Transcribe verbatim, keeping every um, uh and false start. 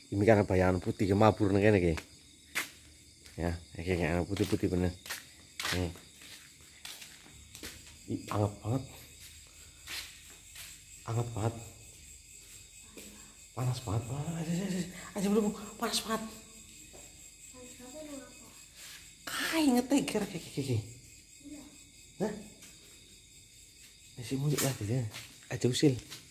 Ini kan bayangan putih kemabur nih kayaknya. Ya, kayak putih-putih bener. Nih. Ih, anget banget. Anget banget. Panas banget. Aja aja aja belum panas banget. Kai ngeteger kayak kayak. Hah? Masih muncul lagi ya. Aja usil.